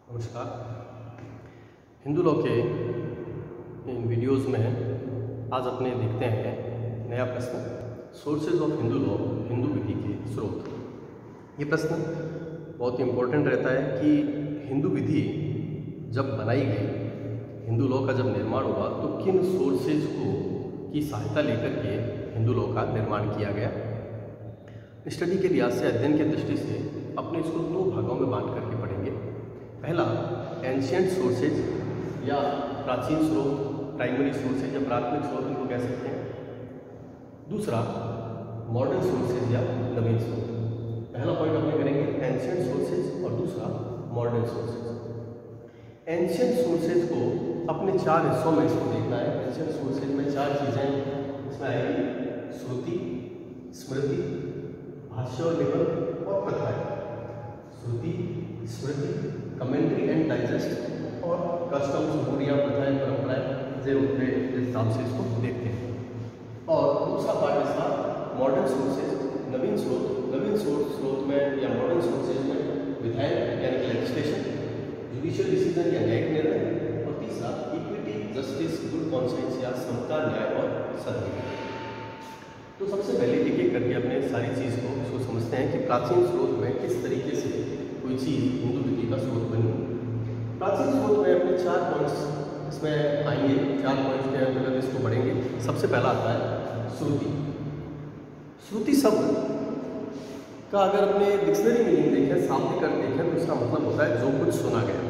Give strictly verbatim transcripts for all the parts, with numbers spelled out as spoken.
नमस्कार। हिंदू लॉ के इन वीडियोस में आज अपने देखते हैं नया प्रश्न, sources of Hindu law, Hindu विधि के स्रोत। ये प्रश्न बहुत ही इम्पोर्टेंट रहता है कि हिंदू विधि जब बनाई गई, हिंदू लॉ का जब निर्माण हुआ तो किन सोर्सेज को की सहायता लेकर के हिंदू लॉ का निर्माण किया गया। स्टडी के लिहाज से, अध्ययन की दृष्टि से अपने इसको दो भागों में बांट करके पढ़ेंगे। पहला एंशियंट सोर्सेज या प्राचीन स्रोत, प्राइमरी सोर्सेज या प्राथमिक स्रोत इनको कह सकते हैं। दूसरा मॉडर्न सोर्सेज या नवीन स्रोत। पहला पॉइंट अपने करेंगे एंशियंट सोर्सेज और दूसरा मॉडर्न सोर्सेज। एंशियंट सोर्सेज को अपने चार हिस्सों में इसको देखना है। एंशियंट सोर्सेज में चार चीज़ें इसमें आएगी: श्रुति, स्मृति, भाष्य और निबंध और कथाएं। श्रुति, स्मृति, कमेंट्री एंड डाइजेस्ट और कस्टम्स, रूढ़ियाँ, प्रथाएं, परंपराएं जो उठे जिस हिसाब से इसको देखते हैं। और दूसरा पार्ट इसका मॉडर्न सोर्सेज, नवीन स्रोत। नवीन स्रोत स्रोत में या मॉडर्न सोर्सेज में विधायन यानी कि लेजिस्लेशन, जुडिशियल डिसीजन या न्यायिक निर्णय, और तीसरा इक्विटी, जस्टिस, गुड कॉन्शियंस या समता, न्याय और सद्भाव। तो सबसे पहले एक एक करके अपने सारी चीज़ को इसको समझते हैं कि प्राचीन स्रोत में किस तरीके से कोई चीज़ हिंदू विधि का स्रोत बनी। प्राचीन स्रोत में अपने चार पॉइंट्स इसमें आएंगे, चार पॉइंट्स के अंतर्गत इसको पढ़ेंगे। सबसे पहला आता है श्रुति। श्रुति शब्द का अगर अपने डिक्शनरी मीनिंग देखें, शाब्दिक अर्थ देखें, तो इसका मतलब होता है जो कुछ सुना गया।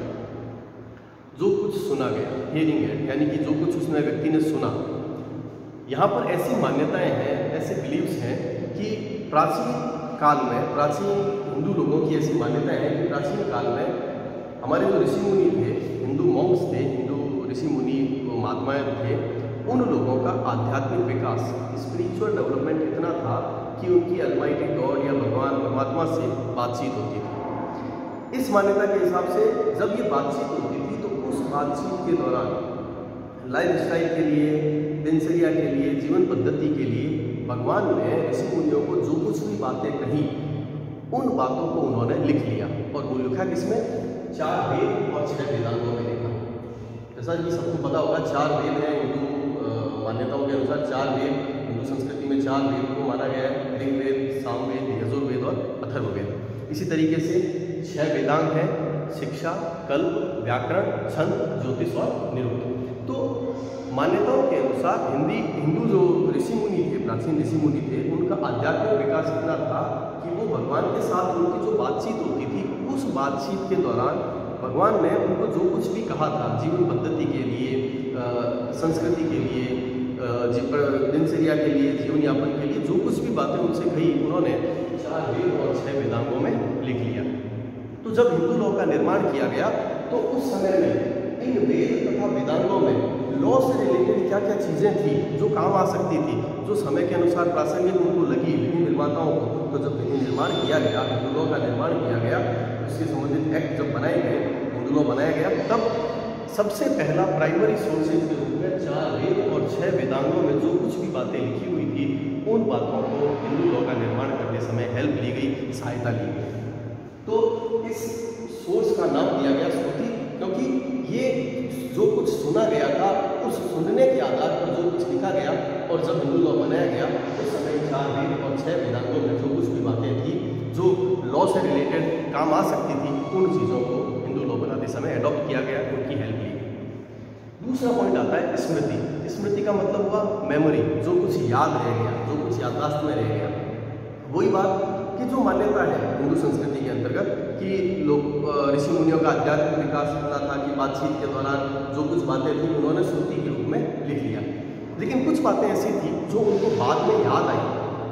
जो कुछ सुना गया, हियरिंग है, यानी कि जो कुछ उसने व्यक्ति ने सुना। यहाँ पर ऐसी मान्यताएं हैं, ऐसे बिलीव्स हैं कि प्राचीन काल में, प्राचीन हिंदू लोगों की ऐसी मान्यताएं हैं कि प्राचीन काल में हमारे जो ऋषि मुनि थे, हिंदू मॉन्क्स थे, हिंदू ऋषि मुनि महात्माएं थे, उन लोगों का आध्यात्मिक विकास, स्पिरिचुअल डेवलपमेंट इतना था कि उनकी अलमाइटी गॉड या भगवान परमात्मा से बातचीत होती थी। इस मान्यता के हिसाब से जब ये बातचीत होती थी तो उस बातचीत के दौरान लाइफ स्टाइल के लिए, दिनचर्या के लिए, जीवन पद्धति के लिए भगवान ने ऋषि मुनियों को जो कुछ भी बातें कही, उन बातों को उन्होंने लिख लिया। और वो लिखा किसमें? चार वेद और छह वेदांगों में लिखा। जैसा कि सबको पता होगा, चार वेद हैं हिंदू मान्यताओं के अनुसार। चार वेद, हिंदू संस्कृति में चार वेद को माना गया है: ऋग्वेद, सामवेद, यजुर्वेद और अथर्ववेद। इसी तरीके से छह वेदांग हैं: शिक्षा, कल्प, व्याकरण, छंद, ज्योतिष और निरुक्त। तो मान्यताओं के अनुसार हिंदी हिंदू जो ऋषि मुनि थे, प्राचीन ऋषि मुनि थे, उनका आध्यात्मिक विकास इतना था कि वो भगवान के साथ उनकी जो बातचीत होती थी, उस बातचीत के दौरान भगवान ने उनको जो कुछ भी कहा था, जीवन पद्धति के लिए, संस्कृति के लिए, दिनचर्या के लिए, जीवन यापन के लिए, जो कुछ भी बातें उनसे कही, उन्होंने चार वेद और छह वेदांगों में लिख लिया। तो जब हिंदू लॉ का निर्माण किया गया तो उस समय में इन वेद तथा वेदांगों में लॉ से रिलेटेड क्या क्या चीज़ें थी जो काम आ सकती थी, जो समय के अनुसार प्रासंगिक उनको लगी विभिन्न निर्माताओं को। तो जब निर्माण किया गया, हिंदू लॉ का निर्माण किया गया, उससे संबंधित एक्ट जब बनाए गए, हिंदू लॉ बनाया गया, तब सबसे पहला प्राइमरी सोर्सेज के रूप में चार वेद और छह वेदांगों में जो कुछ भी बातें लिखी हुई थी, उन बातों को हिंदू लॉ का निर्माण करते समय हेल्प ली गई, सहायता ली गई। तो इस सोर्स का नाम दिया गया श्रुति, क्योंकि ये जो कुछ सुना गया था, उस सुनने के आधार पर जो कुछ लिखा गया, और जब हिंदू लॉ बनाया गया उस समय चार वेद और छह वेदांगों में जो कुछ भी बातें थी जो लॉ से रिलेटेड काम आ सकती थी, उन चीज़ों को हिंदू लॉ बनाते समय अडॉप्ट किया गया, उनकी हेल्प ली गई। दूसरा पॉइंट आता है स्मृति। स्मृति का मतलब हुआ मेमोरी, जो कुछ याद रह गया, जो कुछ याददाश्त में रह गया। वही बात कि जो मान्यता है हिंदू संस्कृति के अंतर्गत कि लोग ऋषि मुनियों का आध्यात्मिक विकास इतना था कि बातचीत के दौरान जो कुछ बातें थी उन्होंने श्रुति के रूप में लिख लिया। लेकिन कुछ बातें ऐसी थी जो उनको बाद में याद आई।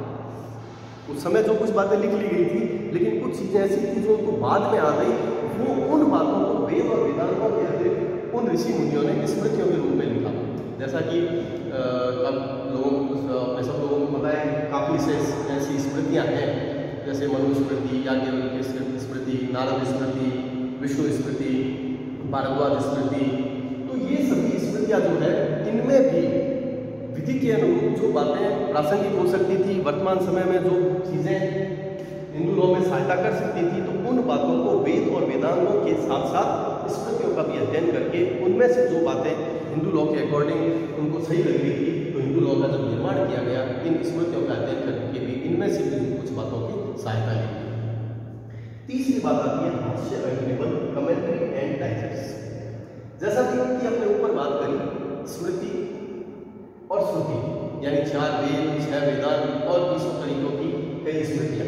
उस समय जो कुछ बातें लिख ली गई थी, लेकिन कुछ चीज़ें ऐसी थी जो उनको बाद में याद आई। वो उन बातों को वेद और वेदांतों के अतिरिक्त उन ऋषि मुनियों ने स्मृतियों के रूप में लिखा। जैसा कि अब लोगों अपने सब लोगों को पता है, काफ़ी से ऐसी स्मृतियाँ हैं, जैसे मनु स्मृति, याज्ञवल्क्य स्मृति, नारद स्मृति, विष्णु स्मृति, भारद्वाज स्मृति। तो ये सभी स्मृतियाँ जो है, इनमें भी विधि के अनुरूप जो बातें प्रासंगिक हो सकती थी, वर्तमान समय में जो चीज़ें हिंदू लॉ में सहायता कर सकती थी, तो उन बातों को वेद और वेदांत वेदांतों के साथ साथ स्मृतियों का भी अध्ययन करके उनमें से जो बातें हिंदू लॉ के अकॉर्डिंग उनको सही लग रही थी, तो हिंदू लॉ का जब निर्माण किया गया, इन स्मृतियों का अध्ययन करके भी इनमें से भी कुछ बातों की सहायता ली। तीसरी बात आती है भाष्य एंड निबंध, कमेंट्री एंड डाइजेस्ट। जैसा कि अपने ऊपर बात करी स्मृति और श्रुति, यानी चार वेद, छह वेदांत और बीसों तरीकों की कई स्मृतियां।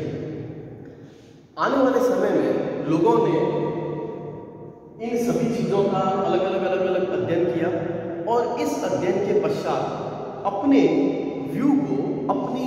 आने वाले समय में लोगों ने इन सभी चीजों का अलग अलग अलग अलग अध्ययन किया और इस अध्ययन के पश्चात अपने व्यू को, अपनी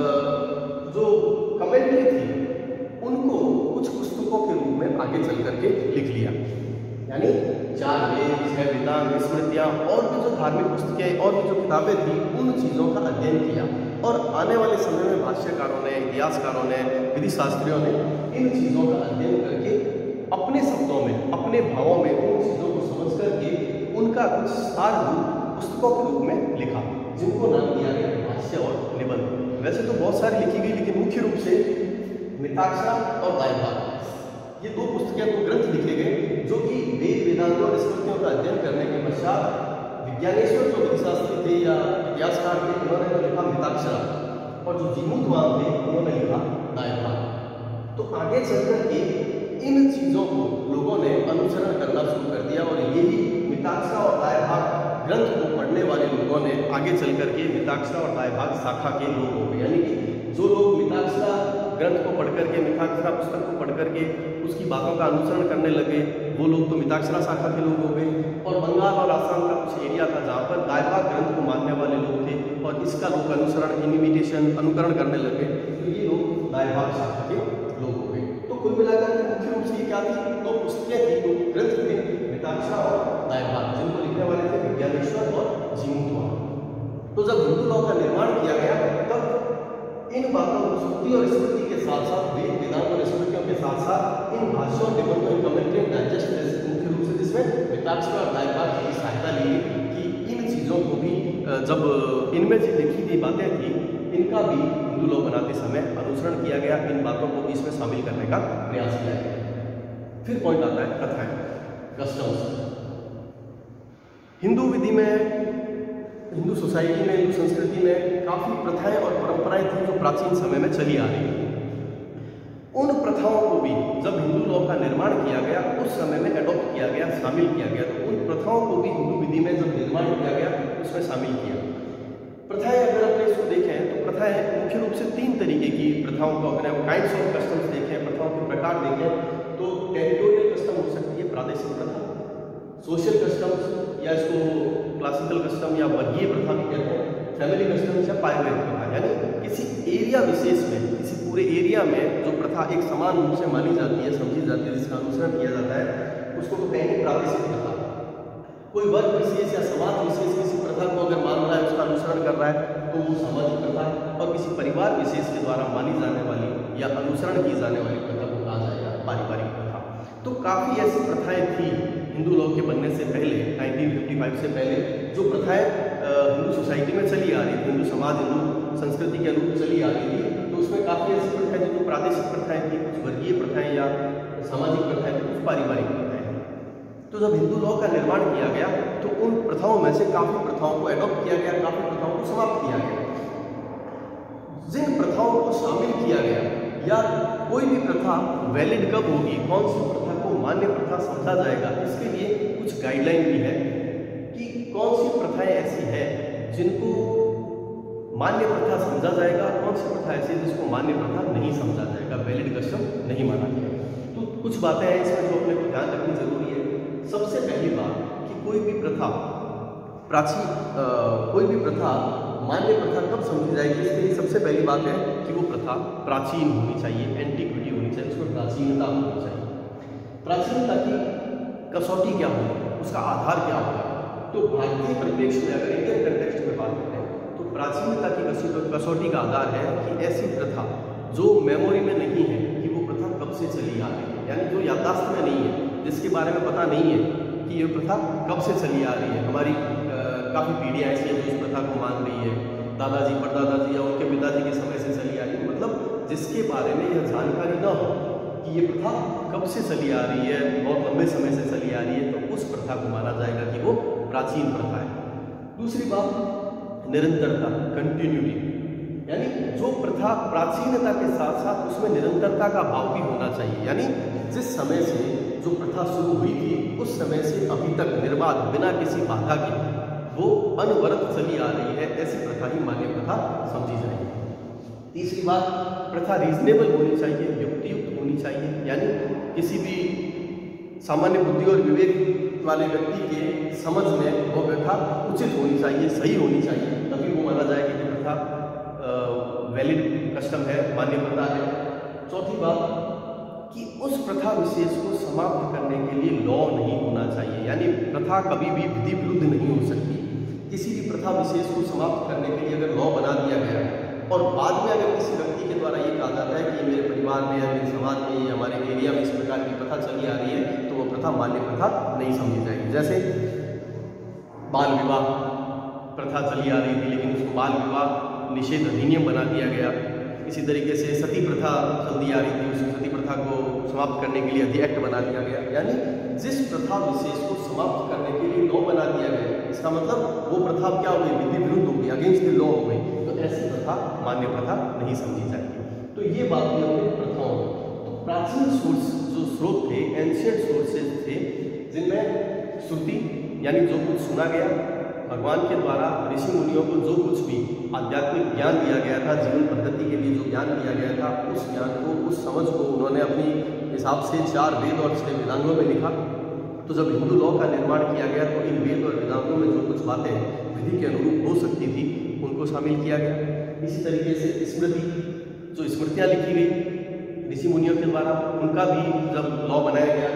जो कमेंट्री थी उनको कुछ पुस्तकों के रूप में आगे चल करके लिख लिया। यानी चार वेद, छह वेदांत, स्मृतियां और भी जो धार्मिक पुस्तकें और भी जो किताबें थी उन चीज़ों का अध्ययन किया और आने वाले समय में भाष्यकारों ने, इतिहासकारों ने, विधि शास्त्रियों ने इन चीज़ों का अध्ययन करके अपने शब्दों में, अपने भावों में उन चीज़ों को समझ करके उनका कुछ सार रूप पुस्तकों के रूप में लिखा, जिनको नाम दिया गया भाष्य और निबंध। वैसे तो बहुत सारी लिखी गई, लेकिन मुख्य रूप से मिताक्षरा और दायभाग, ये दो पुस्तकें, दो ग्रंथ लिखे गए जो कि वेद, वेदांतों और स्मृतियों का अध्ययन करने के पश्चात विज्ञानेश्वर जो विधिशास्त्री थे या इतिहासकार थे, उन्होंने तो लिखा मिताक्षरा और जो जीमूतवान थे उन्होंने लिखा दायभाग। तो आगे चलकर के इन चीज़ों को लोगों ने अनुसरण करना शुरू कर दिया और यही मिताक्षरा और दायभाग ग्रंथ को पढ़ने वाले लोगों ने आगे चल करके मिताक्षरा और दायभाग शाखा के लोग हो गए। यानी कि जो लोग मिताक्षरा ग्रंथ को पढ़ करके, मिताक्षरा पुस्तक को पढ़ करके उसकी बातों का अनुसरण करने लगे, वो लोग तो मिताक्षरा शाखा के लोग हो गए। और बंगाल और आसाम का कुछ एरिया था जहाँ पर दायभाग ग्रंथ को मानने वाले लोग थे और इसका लोग अनुसरण, इमिटेशन, अनुकरण करने लगे, तो ये लोग दायभाग शाखा के लोग हो गए। तो कुल मिलाकर के मुख्य रूप से क्या थी, दो पुस्तकें थी, दो ग्रंथ थे, मिताक्षरा और दायभाग, जिनको लिखने वाले थे विज्ञानेश्वर और जीमूतवान। तो जब हिंदू लॉ का निर्माण किया गया तब इन बातों को श्रुति और स्मृति के साथ साथ वेद, वेदांत और स्मृतियों के साथ साथ इन भाष्यों, निबंधों, कमेंट्री, डाइजेस्ट मुख्य रूप से जिसमें मिताक्षरा और दायभाग की सहायता ली कि इन चीज़ों को भी जब इनमें जो लिखी गई बातें थी इनका भी हिंदू लॉ बनाते समय अनुसरण किया गया, इन बातों को भी इसमें शामिल करने का प्रयास किया गया। फिर पॉइंट आता है कथाएं, कस्टम्स। हिंदू विधि में, हिंदू सोसाइटी में, हिंदू संस्कृति में काफ़ी प्रथाएं और परंपराएं थी जो प्राचीन समय में चली आ रही थी। उन प्रथाओं को भी जब हिंदू लॉ का निर्माण किया गया उस समय में एडॉप्ट किया गया, शामिल किया गया। तो उन प्रथाओं को भी हिंदू विधि में जब निर्माण किया गया उसमें शामिल किया। प्रथाएं अगर अपने इसको देखें तो प्रथाएं मुख्य रूप से तीन तरीके की प्रथाओं को, अगर हम काइंड्स ऑफ कस्टम्स देखें, प्रथाओं के प्रकार देखें, तो टेरिटोरियल कस्टम हो सकती है, प्रादेशिक प्रथा, सोशल कस्टम्स या इसको क्लासिकल कस्टम या वर्गीय प्रथा भी कहते हैं, फैमिली कस्टम्स या पारिवारिक प्रथा, यानी किसी एरिया विशेष में, किसी पूरे एरिया में जो प्रथा एक समान रूप से मानी जाती है, समझी जाती है, जिसका अनुसरण किया जाता है, उसको तो कहेंगे प्रादेशिक प्रथा। कोई वर्ग विशेष या समाज विशेष किसी प्रथा को अगर मान रहा है, उसका अनुसरण कर रहा है, तो वो सामाजिक प्रथा, और किसी परिवार विशेष के द्वारा मानी जाने वाली या अनुसरण की जाने वाली प्रथा को कहा जाएगा पारिवारिक प्रथा। तो काफ़ी ऐसी प्रथाएं थी हिंदू लॉ के बनने से पहले, नाइनटीन फिफ्टी फाइव से पहले, जो प्रथाएं हिंदू सोसाइटी में चली आ रही थी, हिंदू समाज, हिंदू संस्कृति के अनुरूप चली आ रही थी। तो उसमें काफ़ी ऐसी प्रथाएं थी जो प्रादेशिक प्रथाएं थी, कुछ वर्गीय प्रथाएं या सामाजिक प्रथाएं थी, कुछ पारिवारिक प्रथाएं थी। तो जब हिंदू लॉ का निर्माण किया गया तो उन प्रथाओं में से काफ़ी प्रथाओं को एडॉप्ट किया गया, काफ़ी प्रथाओं को समाप्त किया गया। जिन प्रथाओं को शामिल किया गया या कोई भी प्रथा वैलिड कब होगी, कौन सी प्रथा को मान्य प्रथा समझा जाएगा, इसके लिए कुछ गाइडलाइन भी है कि कौन सी प्रथाएं ऐसी है जिनको मान्य प्रथा समझा जाएगा, कौन सी प्रथा ऐसी है जिसको मान्य प्रथा नहीं समझा जाएगा, वैलिड कस्टम नहीं माना जाएगा। तो कुछ बातें हैं इसमें जो अपने को ध्यान रखनी जरूरी है। सबसे पहली बात कि कोई भी प्रथा प्राचीन कोई भी प्रथा मान्य प्रथा कब समझी जाएगी, इसके लिए सबसे पहली बात है कि वो प्रथा प्राचीन होनी चाहिए, एंटीक्विटी होनी चाहिए, उसमें प्राचीनता होनी चाहिए। प्राचीनता की कसौटी क्या होगी, उसका आधार क्या होगा। तो भारतीय परिप्रेक्ष्य में, अगर इंडियन कंटेक्स्ट में बात करें, तो प्राचीनता की कसौटी का आधार है कि ऐसी प्रथा जो मेमोरी में नहीं है कि वो प्रथा कब से चली आ रही है, यानी जो याददाश्त में नहीं है, जिसके बारे में पता नहीं है कि ये प्रथा कब से चली आ रही है। हमारी काफ़ी पीढ़ियाँ ऐसी हैं जो इस प्रथा को मान रही है, दादाजी, परदादाजी या उनके पिताजी के समय से चली आ रही है, मतलब जिसके बारे में यह जानकारी न हो कि कि ये प्रथा कब से चली आ रही है, बहुत लंबे समय से चली आ रही है, तो उस प्रथा को माना जाएगा कि वो प्राचीन प्रथा है। दूसरी बात निरंतरता, कंटिन्यूटी, यानी जो प्रथा प्राचीनता के साथ साथ उसमें निरंतरता का भाव भी होना चाहिए, यानी जिस समय से जो प्रथा शुरू हुई थी उस समय से अभी तक निर्बाध बिना किसी बाधा के वो अनवरत चली आ रही है, ऐसी प्रथा ही मान्य प्रथा समझी जाएगी। तीसरी बात, प्रथा रीजनेबल होनी चाहिए, युक्तियुक्त होनी चाहिए, यानी किसी भी सामान्य बुद्धि और विवेक वाले व्यक्ति के समझ में वो प्रथा उचित होनी चाहिए, सही होनी चाहिए, तभी वो माना जाएगा कि प्रथा वैलिड कस्टम है, मान्य प्रथा है। चौथी बात कि उस प्रथा विशेष को समाप्त करने के लिए लॉ नहीं होना चाहिए, यानी प्रथा कभी भी विधि विरुद्ध नहीं हो सकती। किसी भी प्रथा विशेष को समाप्त करने के लिए अगर लॉ बना दिया गया और बाद में अगर किसी व्यक्ति के द्वारा ये कहा जाता है कि मेरे परिवार में या मेरे समाज में या हमारे एरिया में इस प्रकार की प्रथा चली आ रही है, तो वो प्रथा मान्य प्रथा नहीं समझी जाएगी। जैसे बाल विवाह प्रथा चली आ रही थी, लेकिन उसको बाल विवाह निषेध अधिनियम बना दिया गया। इसी तरीके से सती प्रथा चलती आ रही थी, उस सती प्रथा को समाप्त करने के लिए अधि एक्ट बना दिया गया, यानी जिस प्रथा विशेष को समाप्त करने के लिए लॉ बना दिया गया, इसका मतलब वो प्रथा क्या हो गई, विधि विरुद्ध हो गई, अगेंस्ट द लॉ हो गई, तो ऐसी प्रथा मान्य प्रथा नहीं समझी जाएगी। तो ये बात हुई अपनी प्रथाओं में। तो प्राचीन सोर्स जो स्रोत थे, एंशियंट सोर्सेज थे, जिनमें श्रुति यानी जो कुछ सुना गया भगवान के द्वारा ऋषि मुनियों को जो कुछ भी आध्यात्मिक ज्ञान दिया गया था, जीवन पद्धति के लिए जो ज्ञान दिया गया था, उस ज्ञान को, उस समझ को उन्होंने अपनी हिसाब से चार वेद और छह वेदांगों में लिखा। तो जब हिंदू लॉ का निर्माण किया गया तो इन वेद और वेदांगों में जो कुछ बातें विधि के अनुरूप हो सकती थी उनको शामिल किया गया। इसी तरीके से स्मृति, जो स्मृतियाँ लिखी गई ऋषि मुनियों के द्वारा, उनका भी जब लॉ बनाया गया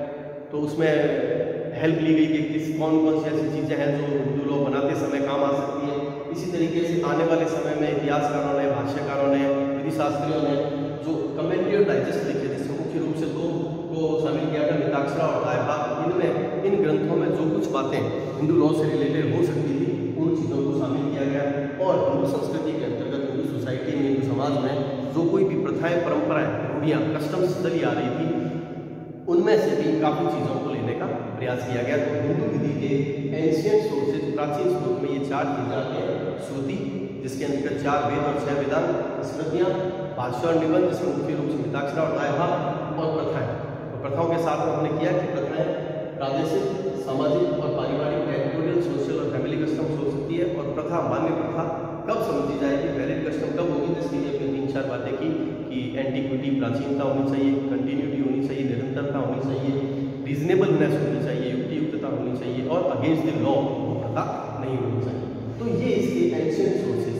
तो उसमें हेल्प ली गई कि किस कौन कौन सी ऐसी चीज़ें हैं जो हिंदू लॉ बनाते समय काम आ सकती हैं। इसी तरीके से आने वाले समय में इतिहासकारों ने, भाष्यकारों ने, विधि शास्त्रियों ने जो कमेंट्री और डाइजेस्ट लिखे, जिसमें मुख्य रूप से दो को शामिल किया था, मिताक्षरा और दायभाग, इनमें इन ग्रंथों में जो कुछ बातें हिंदू लॉ से रिलेटेड हो सकती थी उन चीज़ों को शामिल किया गया। और हिंदू संस्कृति के अंतर्गत, हिंदू सोसाइटी में, हिंदू समाज में जो कोई भी प्रथाएँ, परंपराएँ, रूढ़ियाँ, कस्टम्स चली आ रही थी, उनमें से भी काफ़ी चीज़ों को लेने का प्रयास किया गया। तो हिंदू विधि के एंशियंट सोर्सेज, प्राचीन स्रोत में ये चार चीज़ें आती हैं। श्रुति, जिसके अंतर्गत चार वेद और छह वेदांग, स्मृतियाँ, भाष्य और निबंध, जिसमें मुख्य रूप से मिताक्षरा और दायभाग, और प्रथाएं। तो प्रथाओं के साथ में हमने किया कि प्रथाएं प्रादेशिक, सामाजिक और पारिवारिक, टेरिटोरियल, सोशल और फैमिली कस्टम्स हो सकती है। और प्रथा, मान्य प्रथा कब समझी जाएगी, वैलिड कस्टम कब होगी, जिसके लिए हमने तीन चार बातें की कि एंटीक्विटी, प्राचीनता होनी चाहिए, कंटिन्यूटी होनी चाहिए, निरंतरता होनी चाहिए, रीजनेबलनेस होनी चाहिए, युक्तियुक्तता होनी चाहिए, और अगेंस्ट द लॉ वो प्रथा नहीं होनी चाहिए। तो ये इसके एंशियंट सोर्सेज।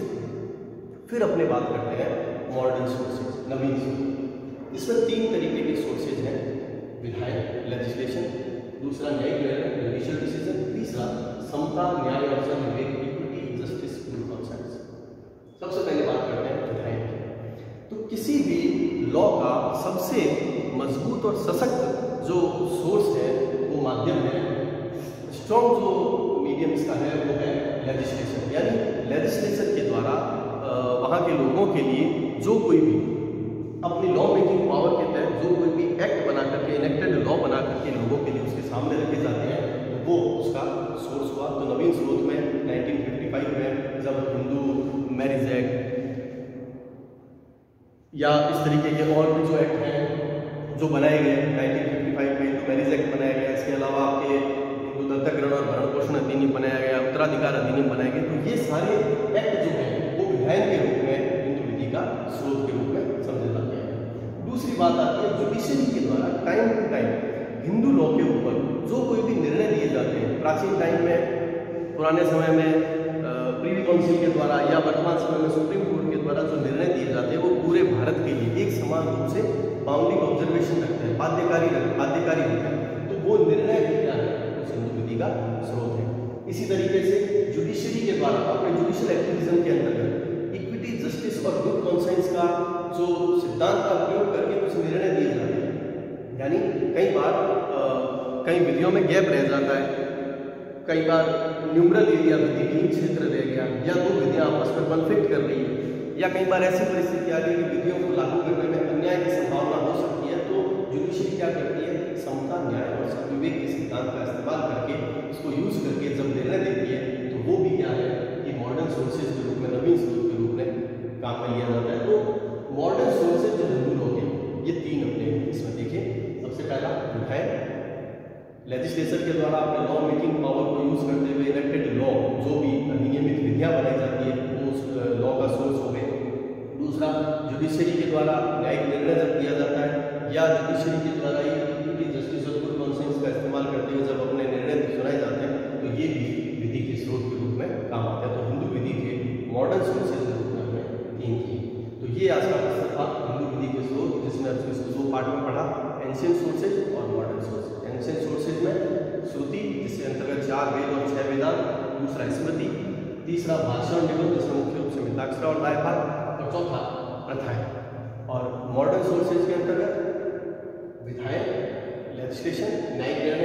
फिर अपने बात करते हैं मॉडर्न सोर्सेज, नवीन सोर्सेज। इसमें तीन तरीके के सोर्सेज हैं, विधायक, लेजिस्लेशन, दूसरा न्यायिक निर्णय, जुडिशियल डिसीजन, तीसरा समता, न्याय और विवेक, इक्विटी, जस्टिस, गुड कॉन्सेंस। सबसे पहले बात करते हैं विधायक की। तो किसी भी लॉ का सबसे मजबूत और सशक्त जो सोर्स है, वो माध्यम है, स्ट्रॉन्ग जो मीडियम इसका है वो है लेजिस्लेशन। यानी लेजिस्लेशन के द्वारा वहाँ के लोगों के लिए जो कोई भी अपनी लॉ मेकिंग पावर के तहत जो कोई भी एक्ट बना करके, इनेक्टेड लॉ बना करके लोगों के लिए उसके सामने रखे जाते हैं, तो वो उसका सोर्स हुआ। तो नवीन स्रोत में नाइनटीन फिफ्टी फाइव में जब हिंदू मैरिज एक्ट या इस तरीके के और भी जो एक्ट हैं जो बनाए गए, नाइनटीन फिफ्टी फाइव में हिंदू मैरिज एक्ट बनाया गया, इसके अलावा आपके हिंदू दत्तक ग्रहण और भरण पोषण अधिनियम बनाया गया, उत्तराधिकार अधिनियम बनाए गए। तो ये सारे एक्ट जो हैं वो विधायक के रूप में हिंदू विधि का स्रोत के रूप में समझे जाते हैं। दूसरी बात आती है जुडिशरी के द्वारा time to time Hindu law के ऊपर जो कोई भी निर्णय लिए जाते हैं, प्राचीन टाइम में, पुराने समय में प्रीवी काउंसिल के द्वारा या वर्तमान समय में सुप्रीम कोर्ट के द्वारा जो निर्णय दिए जाते हैं वो पूरे भारत के लिए एक समान रूप से बाउंडिंग ऑब्जर्वेशन रखते हैं, बाध्यकारी बाध्यकारी होते हैं। तो वो निर्णय भी क्या है, उस हिंदू विधि का स्रोत है। इसी तरीके से जुडिशरी के द्वारा अपने जुडिशियल एक्टिविज्म के अंतर्गत इक्विटी, जस्टिस और गुड कॉन्सेंस का जो सिद्धांत का उपयोग करके कुछ निर्णय दिए जाते हैं। यानी कई बार कई विधियों में गैप रह जाता है, कई बार न्यूमरल एरिया विधिहीन क्षेत्र रह गया, या दो विधियां आपस में कॉन्फ्लिक्ट कर रही है, या कई बार ऐसी परिस्थिति आ गई कि विधियों को लागू करने में अन्याय की संभावना हो सकती है। तो जुडिशरी क्या करती है, समता, न्याय और विवेक के सिद्धांत का इस्तेमाल करके, इसको यूज करके जब निर्णय देती है तो वो भी क्या है कि मॉडर्न सोर्सेज के रूप में, नवीन स्रोत के रूप में काम में लिया जाता है। तो मॉडर्न सोर्सेज जो हिंदू लॉ के, ये तीन अपने इसमें देखें। सबसे पहला विधायन, लेजिस्लेचर के द्वारा अपने लॉ मेकिंग पावर को यूज करते हुए इलेक्टेड लॉ, जो भी अधिनियमित विधियां बनाई जाती है वो उस लॉ का सोर्स हो गए। दूसरा, जुडिशरी के द्वारा न्यायिक निर्णय जब दिया जाता है, या जुडिशरी के द्वारा ही इक्विटी, जस्टिस और गुड कॉन्सेंस का इस्तेमाल करते हुए जब अपने निर्णय सुनाए जाते हैं, तो ये भी विधि के स्रोत के रूप में काम आता है। तो हिंदू विधि के मॉडर्न सोर्सेज के रूप में हमने तीन किए। तो ये आज का प्रश्न था हिंदू विधि के स्रोत, जिसमें इसको दो पार्ट में पढ़ा, एंशिएंट सोर्सेज और मॉडर्न सोर्सेज। एंशिएंट सोर्सेज में श्रुति, जिसके अंतर्गत चार वेद और छह वेदांत, दूसरा स्मृति, तीसरा भाषण निबंध, जिसमें मुख्य रूप से मिताक्षरा और लायभाग, और चौथा प्रथाएं। और मॉडर्न सोर्सेज के अंतर्गत विधायन, लेजिस्लेशन, न्यायिक निर्णय